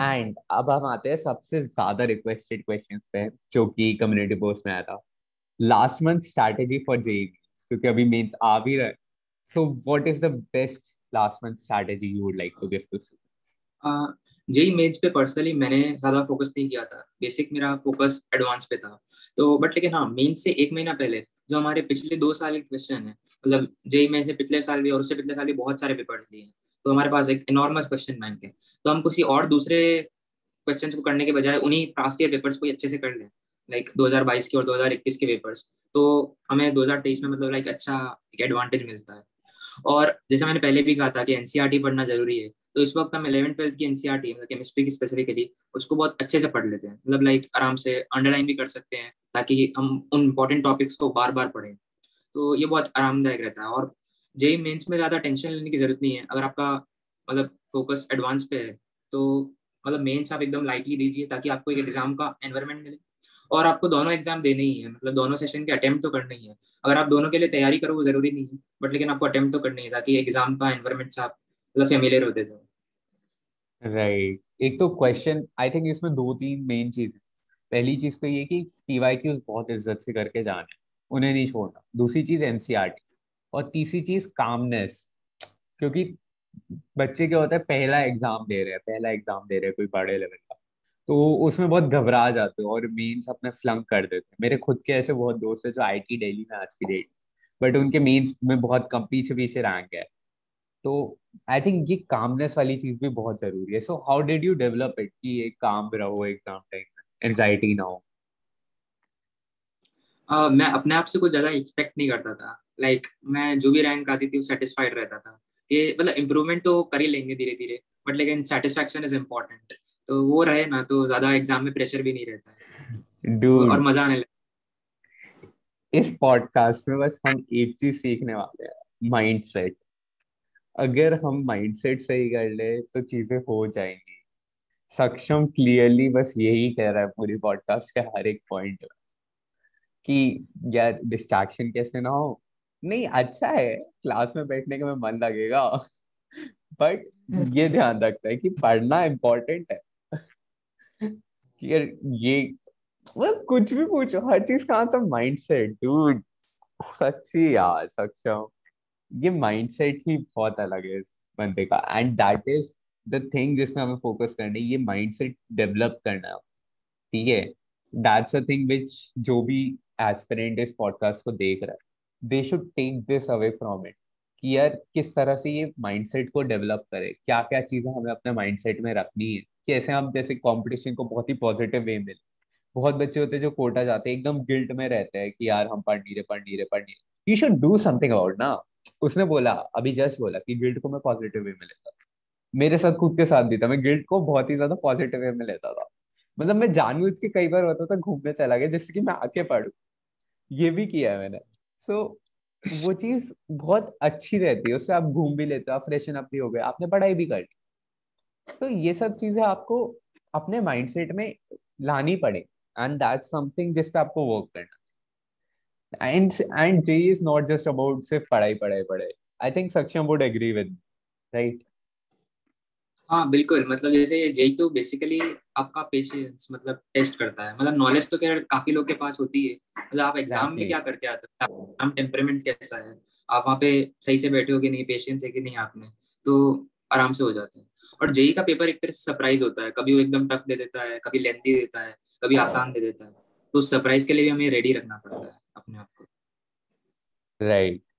And अब हम आते हैं सबसे ज्यादा रिक्वेस्टेड क्वेश्चन पे, जो कि कम्युनिटी पोस्ट में आया था। Last month strategy for JEE, क्योंकि अभी मेंस आ भी रहे। So what is the best last month strategy you would like to give to students? JEE mains पे पर्सनली मैंने ज्यादा फोकस नहीं किया था, बेसिक मेरा फोकस एडवांस पे था। तो बट लेकिन हाँ, मेंस से एक महीना पहले जो हमारे पिछले 2 साल के क्वेश्चन है, मतलब जेई में से पिछले साल भी और उससे पिछले साल भी बहुत सारे पेपर्स दिए हैं, तो हमारे पास एक इनॉर्मस क्वेश्चन बैंक है। तो हम किसी और दूसरे क्वेश्चंस को करने के बजाय उन्हीं पास्ट ईयर पेपर्स को ही अच्छे से कर लें, लाइक 2022 के और 2021 के पेपर्स, तो हमें 2023 में मतलब लाइक अच्छा एक एडवांटेज मिलता है। और जैसे मैंने पहले भी कहा था कि एनसीईआरटी पढ़ना जरूरी है, तो इस वक्त हम 11th 12th की एनसीईआरटी मतलब केमिस्ट्री की स्पेसिफिकली उसको बहुत अच्छे से पढ़ लेते हैं, मतलब लाइक आराम से अंडरलाइन भी कर सकते हैं ताकि हम उन इंपॉर्टेंट टॉपिक्स को बार बार पढ़ें। तो ये बहुत आरामदायक रहता है। और जेई मेंस में ज्यादा टेंशन लेने की जरूरत नहीं है, अगर आपका मतलब फोकस एडवांस पे है तो मतलब मेंस आप एकदम लाइटली दीजिए ताकि आपको एक एग्जाम का एनवायरनमेंट मिले। और आपको दोनों एग्जाम देने ही है, मतलब दोनों सेशन के अटेम्प्ट तो करने ही है। अगर आप दोनों के लिए तैयारी करो वो जरूरी नहीं है, बट लेकिन आपको अटेम्प्ट तो करनी है ताकि एग्जाम का एनवायरनमेंट से आप मतलब फेमिलियर होते जाओ। राइट, एक तो क्वेश्चन आई थिंक इसमें दो तीन मेन चीज है। पहली चीज तो ये कि पीवाईक्यूज बहुत इज्जत से करके जाना है, उन्हें नहीं छोड़ना। दूसरी चीज एनसीईआरटी। और तीसरी चीज कामनेस। क्योंकि बच्चे क्या होता है, पहला एग्जाम दे रहे हैं कोई बड़े लेवल का, तो उसमें बहुत घबरा जाते हो और मेंस अपने फ्लंक कर देते हैं। मेरे खुद के ऐसे बहुत दोस्त हैं जो आईटी दिल्ली में आज की डेट, बट उनके मेंस में बहुत कम पीछे पीछे रैंक है। तो आई थिंक ये कामनेस वाली चीज भी बहुत जरूरी है। So how did you develop it कि ये काम रहो एग्जाम टाइम में, एंजाइटी ना हो? मैं अपने आप से कुछ ज्यादा एक्सपेक्ट नहीं करता था, लाइक मैं जो भी रैंक आती थी वो सेटिस्फाइड रहता था कि मतलब इम्प्रूवमेंट तो कर ही लेंगे धीरे धीरे, बट लेकिन सेटिस्फैक्शन इज इम्पोर्टेंट। तो वो रहे ना तो ज्यादा एग्जाम में प्रेशर भी नहीं रहता है, तो और डूड, मजा आने लगता इस पॉडकास्ट में बस हम एक चीज सीखने वाले हैं, माइंडसेट। अगर हम माइंडसेट सही कर ले तो चीजें हो जाएंगी। सक्षम क्लियरली बस यही कह रहा है पूरी पॉडकास्ट के हर एक पॉइंट कि यार डिस्ट्रैक्शन कैसे ना हो। नहीं, अच्छा है, क्लास में बैठने का में मन लगेगा, बट है। ये ध्यान रखना है कि पढ़ना इम्पोर्टेंट है। कि यार ये मतलब कुछ भी पूछो, हर चीज का आंसर माइंडसेट डूड। सच्ची यार सक्षम, ये माइंडसेट ही बहुत अलग है इस बंदे का, and that is the thing जिसमें हमें फोकस करना है, ये माइंडसेट डेवलप करना है। ठीक है, दैट्स अ थिंग विच जो भी एस्पिरेंट इस पॉडकास्ट को देख रहा है, they should take this away from it कि यार किस तरह से ये माइंडसेट को डेवलप करे, क्या क्या चीजें हमें अपने माइंडसेट में रखनी है, कैसे हम जैसे कंपटीशन को बहुत ही पॉजिटिव वे में। बहुत बच्चे होते हैं जो कोटा जाते हैं एकदम गिल्ट में रहते हैं कि यार हम पढ़ नहीं रहे। You should do something about ना। उसने बोला, अभी जस्ट बोला कि गिल्ट को मैं पॉजिटिव वे में लेता था। मेरे साथ खुद के साथ भी था, मैं गिल्ट को बहुत ही ज्यादा पॉजिटिव वे में लेता था। मतलब मैं जानबूझ के कई बार होता था घूमने चला गया जिससे कि मैं आके पढूं। ये भी किया है मैंने। सो वो चीज बहुत अच्छी रहती है, उससे आप घूम भी लेते हो, आप फ्रेशन अप भी हो गए, आपने पढ़ाई भी कर ली। तो ये सब चीजें आपको अपने माइंडसेट में लानी पड़े, एंड दैट्स समथिंग जिस पे आपको वर्क करना। And JEE is not just about सिर्फ पढ़ाई पढ़ाई पढ़ाई। I think Saksham would agree with, right? हाँ बिल्कुल, मतलब जैसे जेई तो बेसिकली आपका पेशेंस मतलब टेस्ट करता है, मतलब नॉलेज तो खैर काफी लोग के पास होती है, मतलब आप एग्जाम में एग्जैक्टली। क्या करके आते हो, एग्जाम टेम्परेमेंट कैसा है, आप वहाँ पे सही से बैठे हो कि नहीं, पेशेंस है कि नहीं आप में, तो आराम से हो जाता है। और जेई का पेपर एक तरह से सरप्राइज होता है, कभी वो एकदम टफ दे देता है, कभी लेंथी देता है, कभी आसान दे देता है। तो उस सरप्राइज के लिए भी हमें रेडी रखना पड़ता है अपने आप को। राइट।